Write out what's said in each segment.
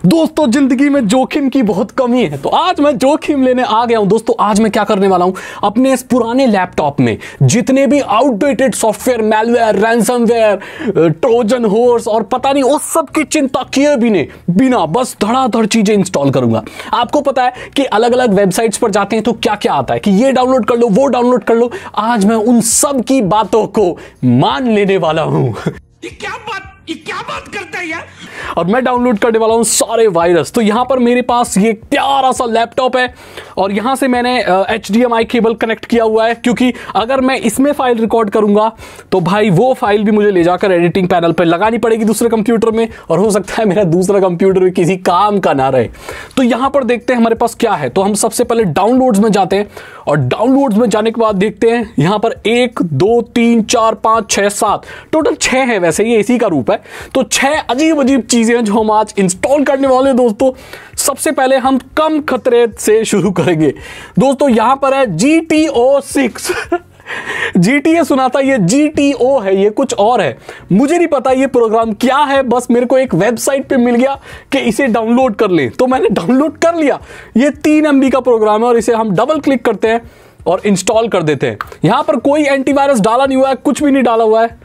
दोस्तों जिंदगी में जोखिम की बहुत कमी है, तो आज मैं जोखिम लेने आ गया हूं। दोस्तों आज मैं क्या करने वाला हूं, अपने इस पुराने लैपटॉप में जितने भी outdated software, malware, ransomware, Trojan horse और पता नहीं उस सब की चिंता किए बिना बस धड़ाधड़ चीजें इंस्टॉल करूंगा। आपको पता है कि अलग अलग वेबसाइट्स पर जाते हैं तो क्या क्या आता है कि ये डाउनलोड कर लो, वो डाउनलोड कर लो। आज मैं उन सब की बातों को मान लेने वाला हूं। ये क्या बात करता है यार। और मैं डाउनलोड करने वाला हूं सारे वायरस। तो यहां पर मेरे पास ये प्यारा सा लैपटॉप है और यहां से मैंने HDMI केबल कनेक्ट किया हुआ है, क्योंकि अगर मैं इसमें फाइल रिकॉर्ड करूंगा तो भाई वो फाइल भी मुझे ले जाकर एडिटिंग पैनल पर लगानी पड़ेगी दूसरे कंप्यूटर में, और हो सकता है मेरा दूसरा कंप्यूटर भी किसी काम का ना रहे। तो यहां पर देखते हैं हमारे पास क्या है। तो हम सबसे पहले डाउनलोड्स में जाते हैं और डाउनलोड्स में जाने के बाद देखते हैं यहां पर 1 2 3 4 5 6 7 टोटल 6 है। वैसे ये इसी का रूप है। तो 6 अजीब अजीब चीजें हैं जो हम आज इंस्टॉल करने वाले हैं। दोस्तों सबसे पहले हम कम खतरे से शुरू करेंगे। दोस्तों यहां पर है GTO 6 GTA सुना था, ये GTO है, ये कुछ और है। मुझे नहीं पता ये प्रोग्राम क्या है, बस मेरे को एक वेबसाइट पे मिल गया कि इसे डाउनलोड कर लें, तो मैंने डाउनलोड कर लिया। ये 3 MB का प्रोग्राम है और इसे हम डबल क्लिक करते हैं और इंस्टॉल कर देते हैं। यहां पर कोई एंटीवायरस डाला नहीं हुआ है, कुछ भी नहीं डाला हुआ है।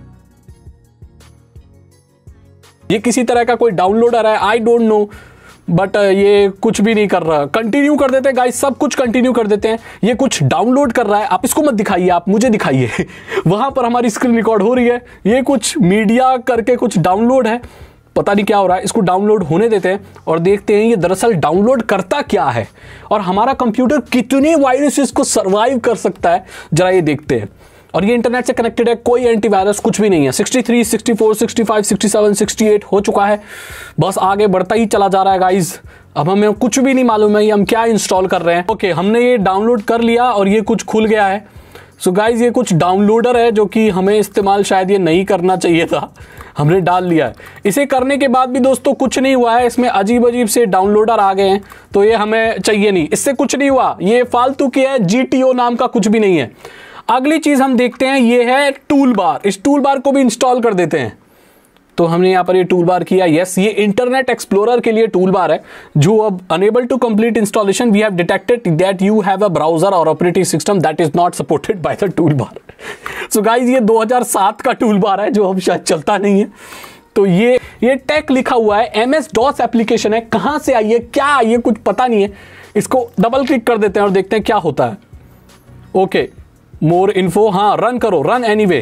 ये किसी तरह का कोई डाउनलोडर है, आई डोंट नो, बट ये कुछ भी नहीं कर रहा। कंटिन्यू कर देते हैं गाइस, सब कुछ कंटिन्यू कर देते हैं। ये कुछ डाउनलोड कर रहा है, आप इसको मत दिखाइए, आप मुझे दिखाइए। वहां पर हमारी स्क्रीन रिकॉर्ड हो रही है। ये कुछ मीडिया करके कुछ डाउनलोड है, पता नहीं क्या हो रहा है। इसको डाउनलोड होने देते हैं और देखते हैं ये दरअसल डाउनलोड करता क्या है और हमारा कंप्यूटर कितने वायरसेस को सर्वाइव कर सकता है, जरा ये देखते हैं। और ये इंटरनेट से कनेक्टेड है, कोई एंटीवायरस कुछ भी नहीं है। 63, 64, 65, 67, 68 हो चुका है। बस आगे बढ़ता ही चला जा रहा है गाइस। अब हमें कुछ भी नहीं मालूम है हम क्या इंस्टॉल कर रहे हैं। ओके, हमने ये डाउनलोड कर लिया और ये कुछ खुल गया है। सो गाइस ये कुछ डाउनलोडर है जो कि हमें इस्तेमाल शायद ये नहीं करना चाहिए था, हमने डाल लिया है। इसे करने के बाद भी दोस्तों कुछ नहीं हुआ है, इसमें अजीब अजीब से डाउनलोडर आ गए हैं, तो ये हमें चाहिए नहीं। इससे कुछ नहीं हुआ, ये फालतू की है, GTO नाम का कुछ भी नहीं है। अगली चीज हम देखते हैं, ये है टूल बार। इस टूल बार को भी इंस्टॉल कर देते हैं। तो हमने यहां पर ये टूल बार किया। यस, ये इंटरनेट एक्सप्लोरर के लिए टूल बार है जो अब unable to complete installation, we have detected that you have a browser और operating system that is not supported by the tool bar. So guys ये 2007 का टूल बार है जो अब शायद चलता नहीं है। तो ये टेक लिखा हुआ है, MS-DOS एप्लीकेशन है। कहां से आई है, क्या आई है, कुछ पता नहीं है। इसको डबल क्लिक कर देते हैं और देखते हैं क्या होता है। ओके, मोर इन्फो, हाँ रन करो, run anyway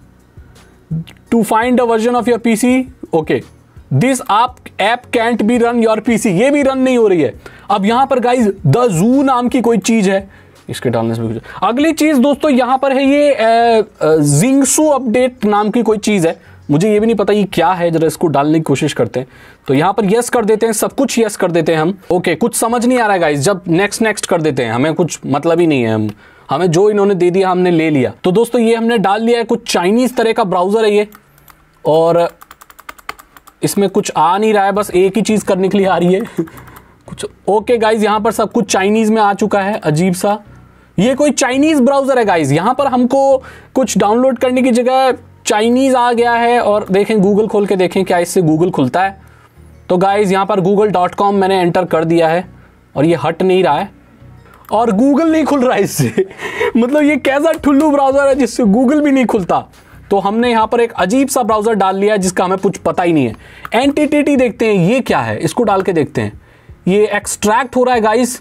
to find the version of your PC। Okay, this app can't be run your PC, ये भी रन नहीं हो रही है। अब यहां पर गाइज द जू नाम की कोई चीज है, इसके डालने से भी कुछ। अगली चीज दोस्तों यहां पर है ये जिंगसू अपडेट नाम की कोई चीज है, मुझे ये भी नहीं पता ये क्या है। जरा इसको डालने की कोशिश करते हैं। तो यहां पर यस कर देते हैं, सब कुछ यस कर देते हैं हम। ओके, कुछ समझ नहीं आ रहा है गाइज, जब नेक्स्ट कर देते हैं, हमें कुछ मतलब ही नहीं है, हमें जो इन्होंने दे दिया हमने ले लिया। तो दोस्तों ये हमने डाल लिया है, कुछ चाइनीज तरह का ब्राउजर है ये, और इसमें कुछ आ नहीं रहा है, बस एक ही चीज करने के लिए आ रही है कुछ। ओके गाइज, यहां पर सब कुछ चाइनीज में आ चुका है, अजीब सा। ये कोई चाइनीज ब्राउजर है गाइज, यहां पर हमको कुछ डाउनलोड करने की जगह चाइनीज आ गया है। और देखें, गूगल खोल के देखें क्या इससे गूगल खुलता है। तो गाइज यहां पर google.com मैंने एंटर कर दिया है और ये हट नहीं रहा है और गूगल नहीं खुल रहा है इससे मतलब ये कैसा ठुल्लू ब्राउजर है जिससे गूगल भी नहीं खुलता। तो हमने यहां पर एक अजीब सा ब्राउजर डाल लिया जिसका हमें कुछ पता ही नहीं है। एंटिटी देखते हैं, ये क्या है, इसको डाल के देखते हैं। ये एक्सट्रैक्ट हो रहा है गाइस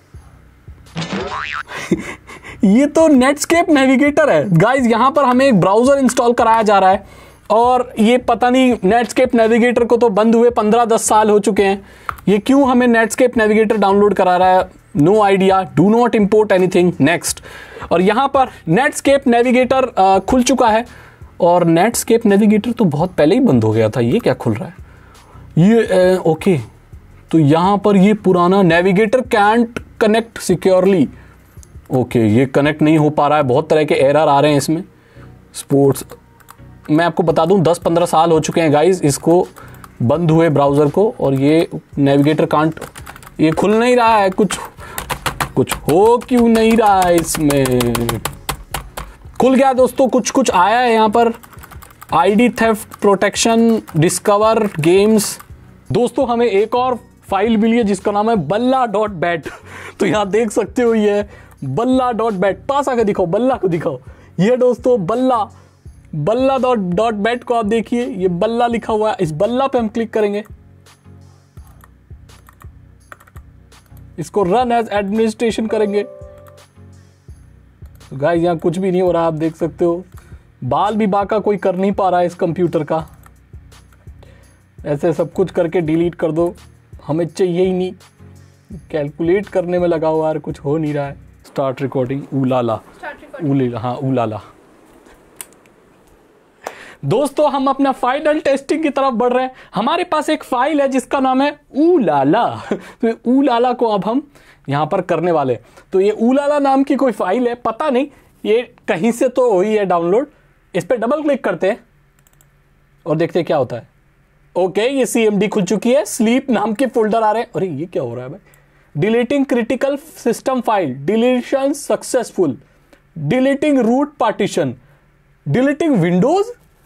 ये तो नेटस्केप नेविगेटर है गाइस। यहां पर हमें एक ब्राउजर इंस्टॉल कराया जा रहा है और ये पता नहीं, नेटस्केप नेविगेटर को तो बंद हुए 15-10 साल हो चुके हैं, ये क्यों हमें नेटस्केप नेविगेटर डाउनलोड करा रहा है, no idea. Do not import anything, next. और यहां पर नेटस्केप नेविगेटर खुल चुका है और नेटस्केप नेविगेटर तो बहुत पहले ही बंद हो गया था, ये क्या खुल रहा है ये ओके। तो यहां पर ये पुराना navigator can't connect securely. Okay, ये कनेक्ट नहीं हो पा रहा है, बहुत तरह के एरर आ रहे हैं इसमें। स्पोर्ट्स, मैं आपको बता दूं 10-15 साल हो चुके हैं गाइस इसको बंद हुए ब्राउजर को, और ये नेविगेटर कांट, ये खुल नहीं रहा है, कुछ हो क्यों नहीं रहा है इसमें। खुल गया दोस्तों, कुछ आया है यहां पर। ID theft protection, discover games, दोस्तों हमें एक और फाइल मिली है जिसका नाम है balla.bat। तो यहां देख सकते हो ये balla.bat। पास आके दिखाओ, बल्ला को दिखाओ। ये दोस्तों balla.bat को आप देखिए, ये बल्ला लिखा हुआ है। इस बल्ला पे हम क्लिक करेंगे, इसको रन एज एडमिनिस्ट्रेशन करेंगे। तो गाइस यहां कुछ भी नहीं हो रहा, आप देख सकते हो। बाल भी बाका कोई कर नहीं पा रहा है इस कंप्यूटर का। ऐसे सब कुछ करके डिलीट कर दो, हमें चाहिए ही नहीं। कैलकुलेट करने में लगा हुआ है, कुछ हो नहीं रहा है। स्टार्ट रिकॉर्डिंग, उलाला उलाला, हाँ उलाला। दोस्तों हम अपना फाइनल टेस्टिंग की तरफ बढ़ रहे हैं। हमारे पास एक फाइल है जिसका नाम है उलाला। तो उलाला को अब हम यहां पर करने वाले। तो ये उलाला नाम की कोई फाइल है, पता नहीं ये कहीं से तो हुई है डाउनलोड। इस पे डबल क्लिक करते हैं और देखते हैं क्या होता है। ओके, ये CMD खुल चुकी है। स्लीप नाम के फोल्डर आ रहे हैं। अरे ये क्या हो रहा है भाई? Deleting critical system file, deletion successful, deleting root partition, deleting Windows.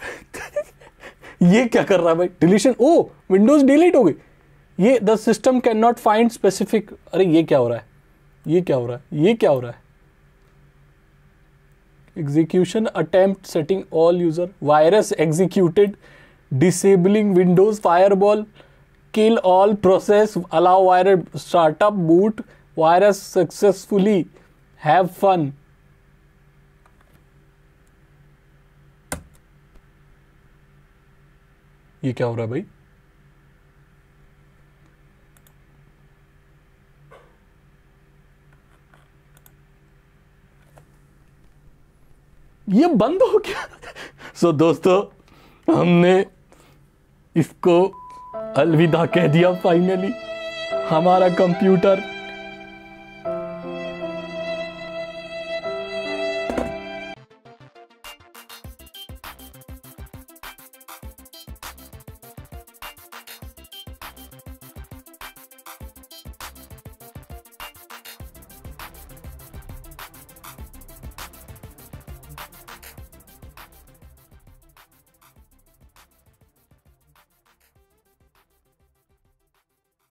ये क्या कर रहा है भाई? डिलीशन, ओ विंडोज डिलीट हो गई। ये the system can not find specific. अरे ये क्या हो रहा है? ये क्या हो रहा है? ये क्या हो रहा है? Execution attempt setting all user, virus executed, disabling Windows firewall, kill all process, allow virus startup, boot virus successfully, have fun. ये क्या हो रहा है भाई? ये बंद हो गया। सो दोस्तों हमने इसको अलविदा कह दिया। फाइनली हमारा कंप्यूटर